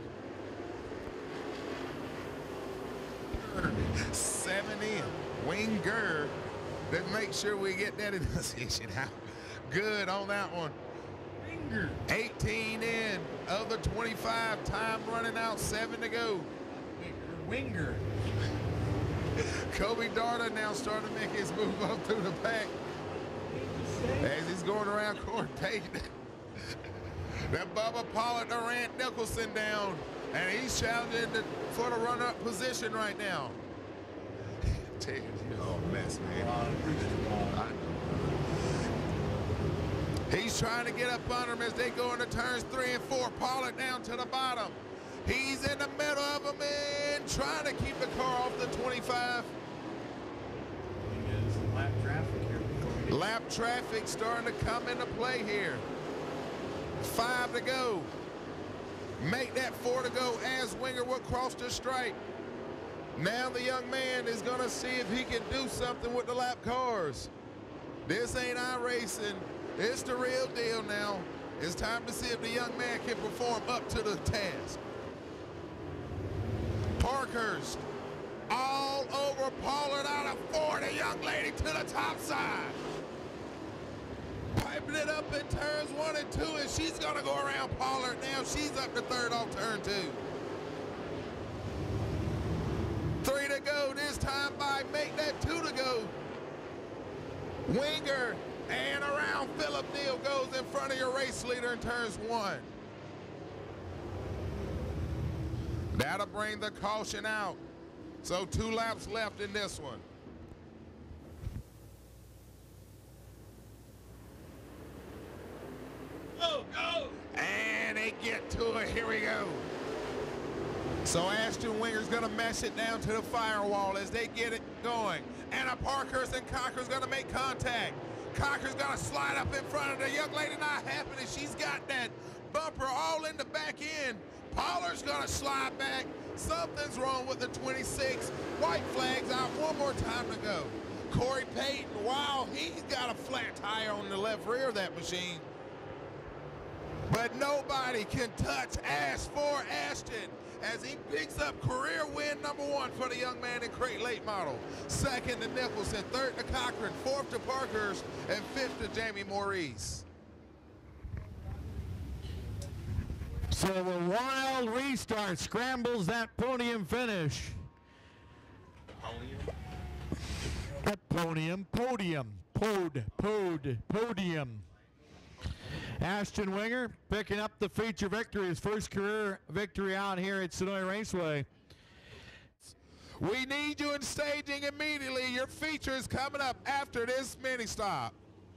Seven in. Winger. Let's make sure we get that enunciation out. Good on that one. Winger. eighteen in of the twenty-five. Time running out, seven to go. Winger. Kobe Darda now starting to make his move up through the pack as he's going around corner taking that Bubba Pollard Durant Nicholson down, and he's challenging the, for the run-up position right now. You're all mess, man. He's trying to get up under him as they go into turns three and four. Pollard down to the bottom. He's in the middle of them and trying to keep the car off the twenty-five. Lap traffic here. Lap traffic starting to come into play here. Five to go. Make that four to go as Winger will cross the stripe. Now the young man is going to see if he can do something with the lap cars. This ain't iRacing. It's the real deal now. It's time to see if the young man can perform up to the task. Parkhurst all over Pollard out of four. The young lady to the top side. Piping it up in turns one and two, and she's going to go around Pollard now. She's up to third off turn two. Three to go this time by. Make that two to go. Winger and around Phillip Neal goes in front of your race leader in turns one. That'll bring the caution out. So two laps left in this one. Go, go! And they get to it. Here we go. So Ashton Winger's gonna mesh it down to the firewall as they get it going. Anna Parkhurst and Cocker's gonna make contact. Cocker's gonna slide up in front of the young lady. Not happening. She's got that bumper all in the back end. Pollard's gonna slide back. Something's wrong with the twenty-six. White flags out. One more time to go. Corey Payton, wow, he's got a flat tire on the left rear of that machine. But nobody can touch Ash for Ashton as he picks up career win number one for the young man in crate late model. Second to Nicholson, third to Cochran, fourth to Parkhurst, and fifth to Jamie Maurice. So the wild restart scrambles that podium finish. That podium, podium, pod, pod, podium. Ashton Winger picking up the feature victory, his first career victory out here at Senoia Raceway. We need you in staging immediately. Your feature is coming up after this mini stop.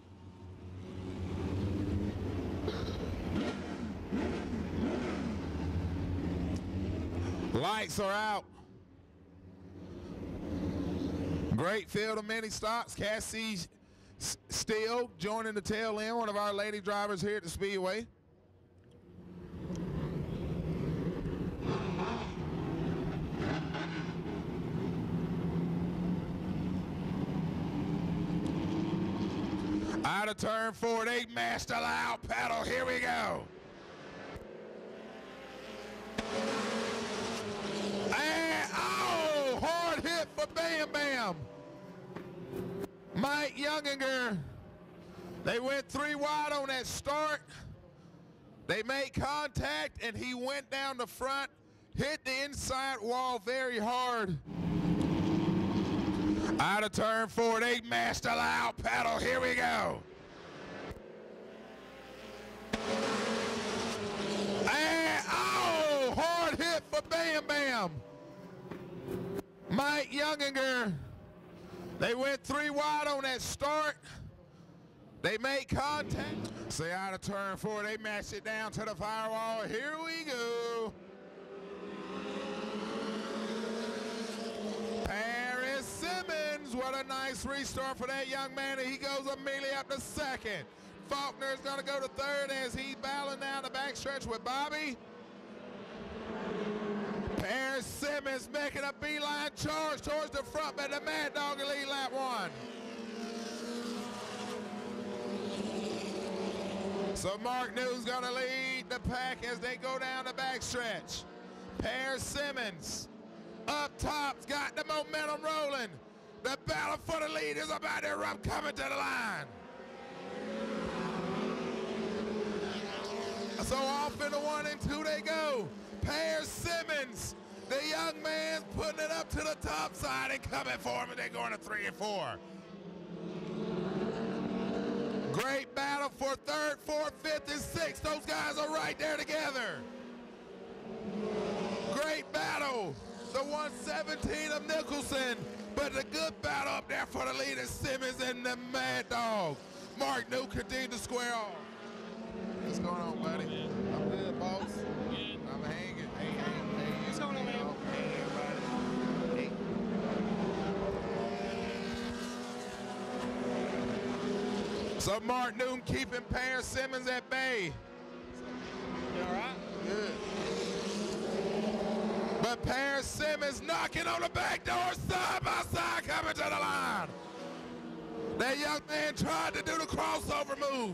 Lights are out. Great field of mini stops. Cassie Steele joining the tail end, one of our lady drivers here at the Speedway. Out of turn four, they mashed a loud pedal. Here we go. Mike Younginger. They went three wide on that start. They made contact, and he went down the front, hit the inside wall very hard. Out of turn four, they mashed a loud pedal. Here we go. And, oh, hard hit for Bam Bam. Mike Younginger. They went three wide on that start. They made contact. See, out of turn four, they mashed it down to the firewall. Here we go. Paris Simmons, what a nice restart for that young man. And he goes immediately up to second. Faulkner's gonna go to third as he's battling down the backstretch with Bobby. Paris Simmons making a beeline charge towards the front, but the Mad Dog will lead lap one. So Mark New's gonna lead the pack as they go down the backstretch. Paris Simmons up top's got the momentum rolling. The battle for the lead is about to erupt, coming to the line. So off into one and two they go. Paris Simmons, the young man's putting it up to the top side and coming for him, and they're going to three and four. Great battle for third, fourth, fifth, and sixth. Those guys are right there together. Great battle. The one seventeen of Nicholson, but a good battle up there for the lead is Simmons and the Mad Dog. Mark New continued to square off. What's going on, buddy? I'm good, boss. Good. I'm hanging. Hey, hey, hey. What's going on, man? Hey, everybody. Hey. So Mark Newton keeping Paris Simmons at bay. You all right? Good. But Paris Simmons knocking on the back door, side by side, coming to the line. That young man tried to do the crossover move.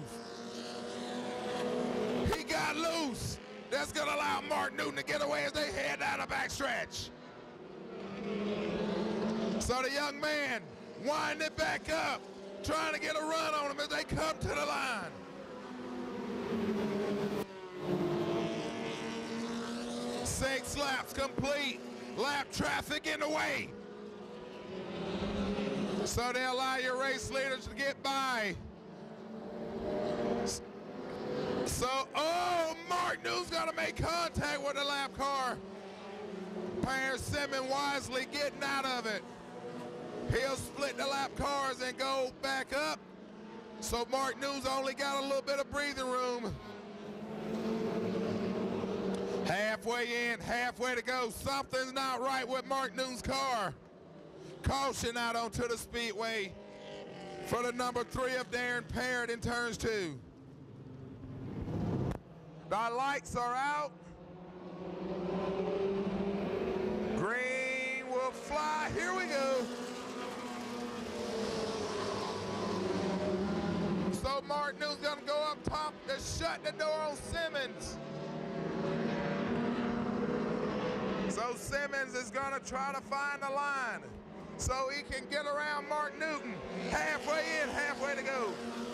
He got loose. That's going to allow Mark Newton to get away as they head down the backstretch. So the young man winding it back up, trying to get a run on them as they come to the line. Six laps complete. Lap traffic in the way. So they allow your race leaders to get by. So, oh, Mark New's got to make contact with the lap car. Paris Simmons wisely getting out of it. He'll split the lap cars and go back up. So Mark New's only got a little bit of breathing room. Halfway in, halfway to go. Something's not right with Mark Newton's car. Caution out onto the speedway for the number three of Darren Parrott in turns two. The lights are out. Green will fly. Here we go. So Mark Newton's gonna go up top to shut the door on Simmons. So Simmons is gonna try to find the line so he can get around Mark Newton. Halfway in, halfway to go.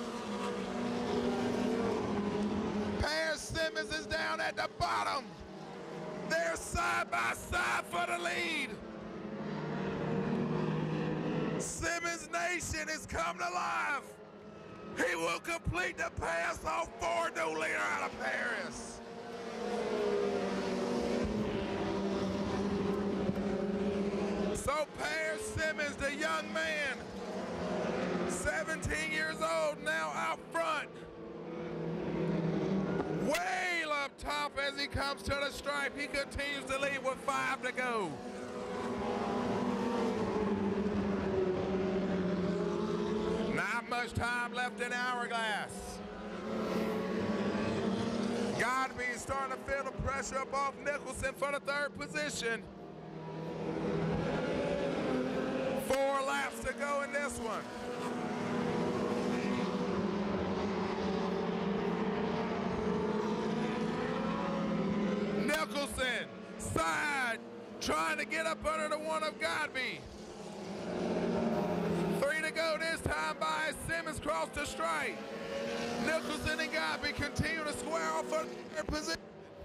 Paris Simmons is down at the bottom. They're side by side for the lead. Simmons Nation is coming alive. He will complete the pass off for new leader out of Paris. So Paris Simmons, the young man, seventeen years old, now out front. Way up top as he comes to the stripe. He continues to lead with five to go. Not much time left in hourglass. Godby is starting to feel the pressure up off Nicholson for the third position. Four laps to go in this one. Nicholson, side, trying to get up under the one of Godby. Three to go this time. across the stripe. Nicholson and Godby continue to square off for their position.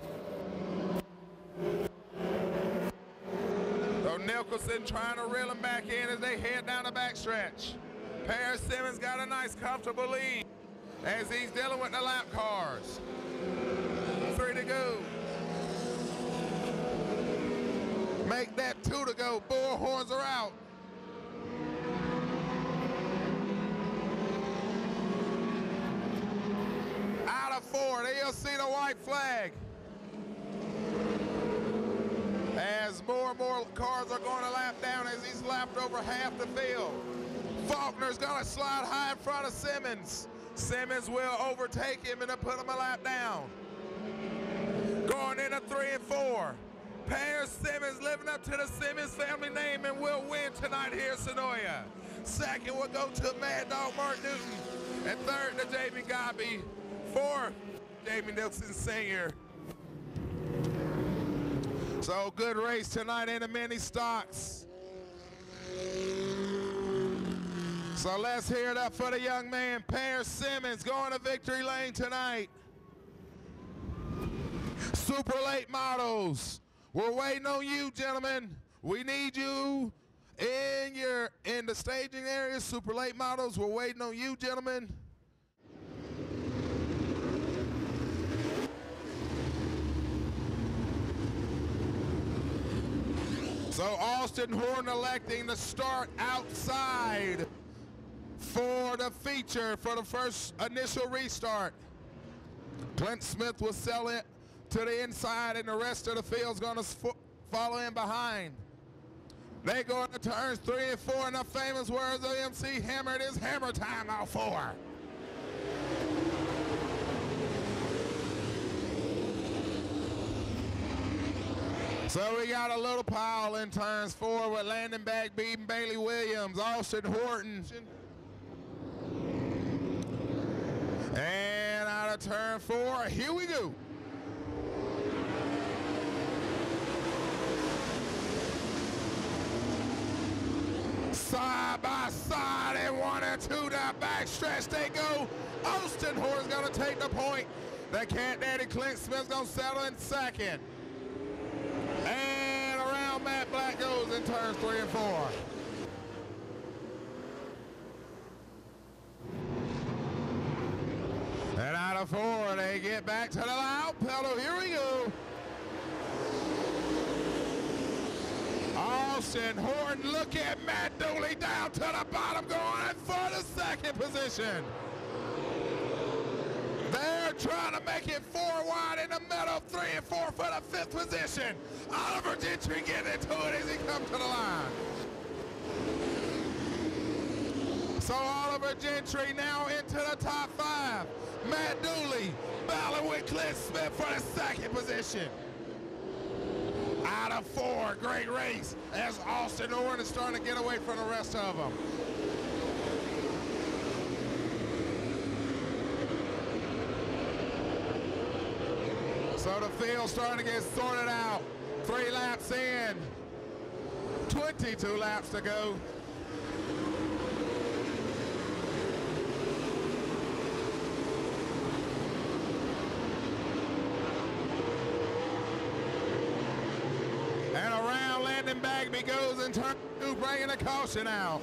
So Nicholson trying to reel him back in as they head down the backstretch. Paris Simmons got a nice comfortable lead as he's dealing with the lap cars. Three to go. Make that two to go. Bullhorns are out. Out of four, they'll see the white flag. As more and more cars are going to lap down as he's lapped over half the field. Faulkner's gonna slide high in front of Simmons. Simmons will overtake him and put him a lap down. Going into three and four. Paris Simmons living up to the Simmons family name and will win tonight here at Senoia. Second will go to Mad Dog Mark Newton. And third to Jamie Godby. Fourth, Jamie Nixon Senior So good race tonight in the mini stocks. So let's hear it up for the young man, Paris Simmons, going to victory lane tonight. Super late models. We're waiting on you, gentlemen. We need you in your in the staging area. Super late models. We're waiting on you, gentlemen. So Austin Horton electing to start outside for the feature for the first initial restart. Clint Smith will sell it to the inside, and the rest of the field's going to follow in behind. They go into turns three and four, and the famous words of M C Hammer, it is hammer time out four. So we got a little pile in turns four with Landon Bagby and Bailey Williams, Austin Horton. And out of turn four, here we go. Side by side and one and two down backstretch they go. Austin Horton's gonna take the point. The Cat Daddy Clint Smith's gonna settle in second. And around Matt Black goes in turns three and four. And out of four, they get back to the loud pedal. Here we go. Austin Horton, look at Matt Dooley down to the bottom, going for the second position. They're trying to make it four wide in the middle, three and four for the fifth position. Oliver Gentry getting into it as he comes to the line. So Oliver Gentry now into the top five. Matt Dooley battling with Clint Smith for the second position. Out of four, great race as Austin Horton is starting to get away from the rest of them. So the field's starting to get sorted out. Three laps in, twenty-two laps to go. And around Landon Bagby goes in turn two, bringing a caution out.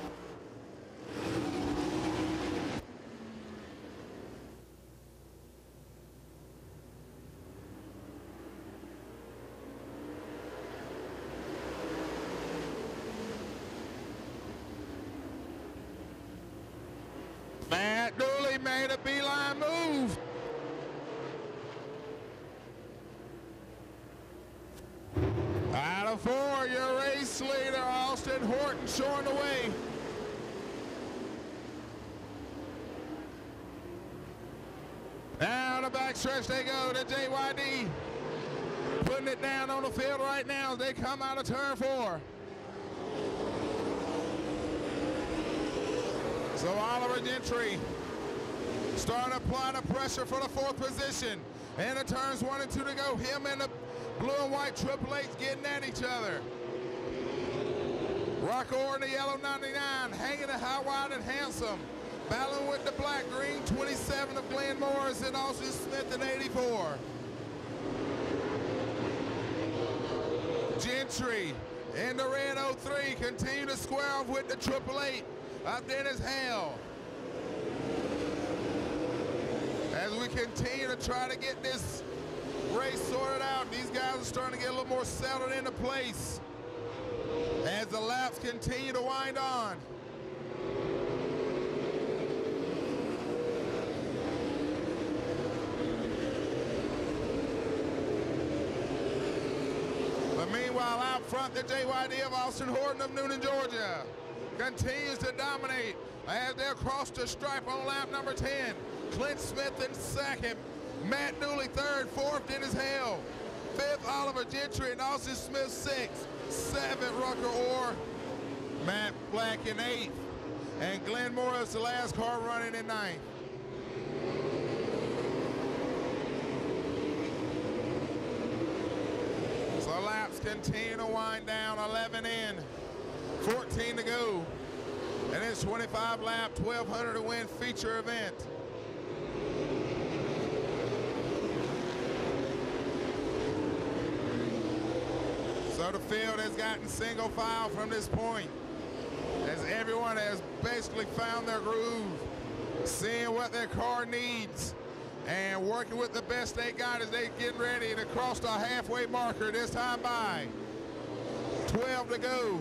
Matt Dooley made a beeline move. Out of four, your race leader, Austin Horton, showing the way. Down the backstretch they go to J Y D. Putting it down on the field right now as they come out of turn four. So Oliver Gentry starting to apply the pressure for the fourth position. And the turns one and two to go. Him and the blue and white Triple H getting at each other. Rocco in the yellow ninety-nine hanging it high, wide, and handsome. Battling with the black green, twenty-seven of Glenn Morris and Austin Smith in eighty-four. Gentry in the red oh three, continue to square off with the triple eight of Dennis Hale. As we continue to try to get this race sorted out, these guys are starting to get a little more settled into place as the laps continue to wind on. But meanwhile, out front, the J Y D of Austin Horton of Noonan, Georgia continues to dominate as they cross the stripe on lap number ten. Clint Smith in second, Matt Dooley third, fourth Dennis Hale, fifth Oliver Gentry, and Austin Smith sixth, seventh Rucker Orr, Matt Black in eighth, and Glenn Morris, the last car running in ninth. So laps continue to wind down, eleven in, fourteen to go, and it's twenty-five lap, twelve hundred to win feature event. So the field has gotten single file from this point as everyone has basically found their groove, seeing what their car needs and working with the best they got as they get ready to cross the halfway marker this time by. twelve to go.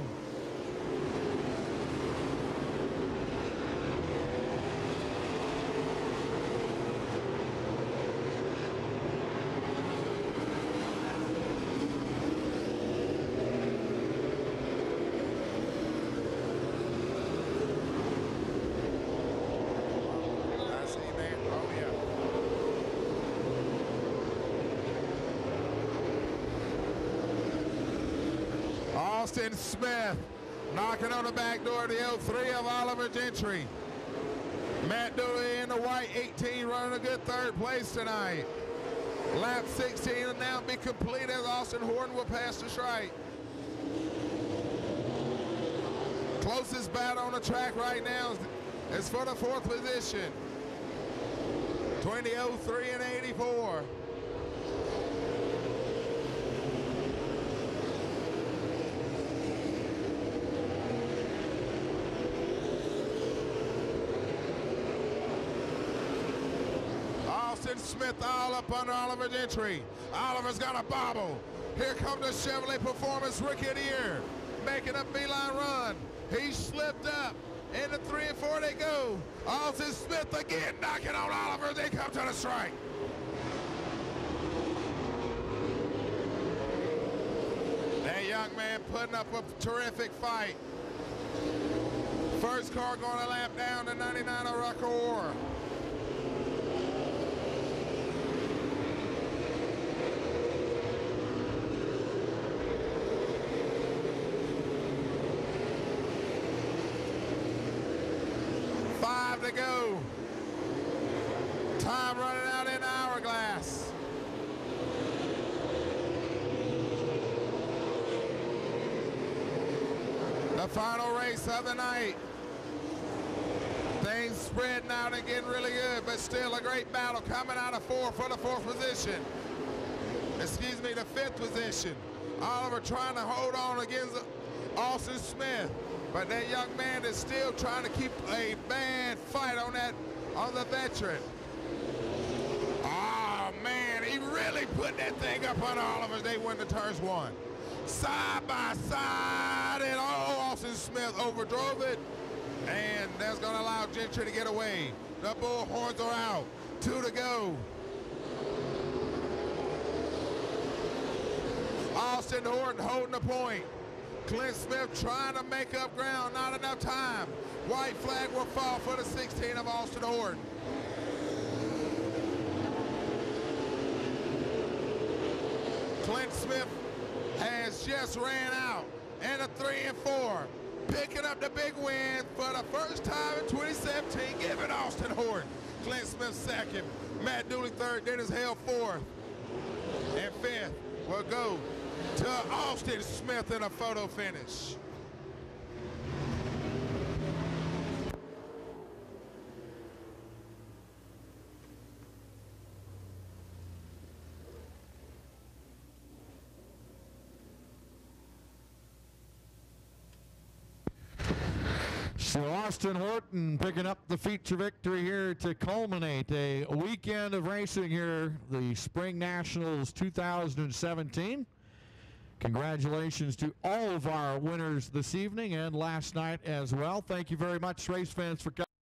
Austin Smith knocking on the back door of the oh three of Oliver Gentry. Matt Dooley in the white eighteen running a good third place tonight. Lap sixteen will now be complete as Austin Horton will pass the stripe. Closest battle on the track right now is, is for the fourth position between the oh three and eighty-four. Austin Smith all up under Oliver Gentry. Oliver's got a bobble. Here comes the Chevrolet Performance Rookie of the Year, making a beeline run. He slipped up. Into three and four they go. Austin Smith again knocking on Oliver. They come to the strike. That young man putting up a terrific fight. First car going to lap down to ninety-nine of Rucker Orr. Five to go. Time running out in the hourglass. The final race of the night. Things spreading out and getting really good, but still a great battle coming out of four for the fourth position. Excuse me, the fifth position. Oliver trying to hold on against Austin Smith. But that young man is still trying to keep a bad fight on that, on the veteran. Oh man, he really put that thing up on Oliver as they win the turns one. Side by side, and oh, Austin Smith overdrove it. And that's gonna allow Gentry to get away. The bullhorns are out, two to go. Austin Horton holding the point. Clint Smith trying to make up ground, not enough time. White flag will fall for the sixteen of Austin Horton. Clint Smith has just ran out, and a three and four. Picking up the big win for the first time in twenty seventeen, giving Austin Horton. Clint Smith second, Matt Dooley third, Dennis Hale fourth, and fifth will go to Austin Smith in a photo finish. So Austin Horton picking up the feature victory here to culminate a weekend of racing here, the Spring Nationals two thousand seventeen. Congratulations to all of our winners this evening and last night as well. Thank you very much, race fans, for coming.